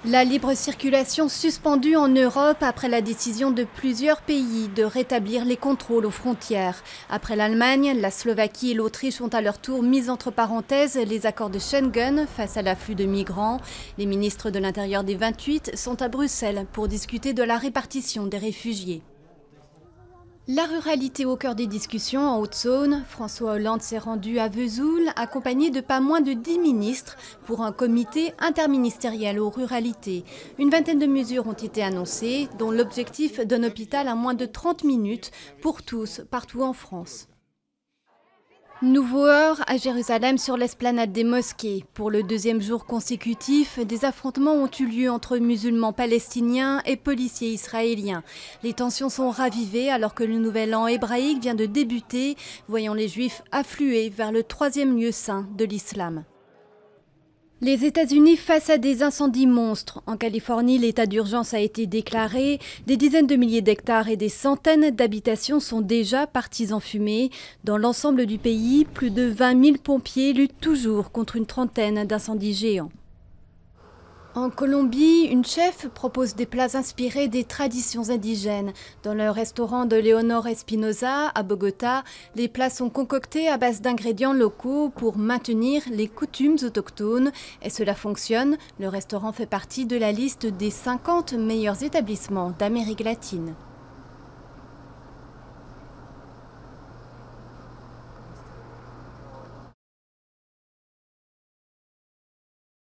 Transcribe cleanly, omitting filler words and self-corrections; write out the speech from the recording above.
La libre circulation suspendue en Europe après la décision de plusieurs pays de rétablir les contrôles aux frontières. Après l'Allemagne, la Slovaquie et l'Autriche ont à leur tour mis entre parenthèses les accords de Schengen face à l'afflux de migrants. Les ministres de l'Intérieur des 28 sont à Bruxelles pour discuter de la répartition des réfugiés. La ruralité au cœur des discussions en Haute-Saône. François Hollande s'est rendu à Vesoul, accompagné de pas moins de 10 ministres pour un comité interministériel aux ruralités. Une vingtaine de mesures ont été annoncées, dont l'objectif d'un hôpital à moins de 30 minutes pour tous, partout en France. Nouveau heurt à Jérusalem sur l'esplanade des mosquées. Pour le deuxième jour consécutif, des affrontements ont eu lieu entre musulmans palestiniens et policiers israéliens. Les tensions sont ravivées alors que le nouvel an hébraïque vient de débuter, voyant les juifs affluer vers le troisième lieu saint de l'islam. Les États-Unis face à des incendies monstres. En Californie, l'état d'urgence a été déclaré. Des dizaines de milliers d'hectares et des centaines d'habitations sont déjà partis en fumée. Dans l'ensemble du pays, plus de 20 000 pompiers luttent toujours contre une trentaine d'incendies géants. En Colombie, une chef propose des plats inspirés des traditions indigènes. Dans le restaurant de Leonor Espinosa, à Bogota, les plats sont concoctés à base d'ingrédients locaux pour maintenir les coutumes autochtones. Et cela fonctionne. Le restaurant fait partie de la liste des 50 meilleurs établissements d'Amérique latine.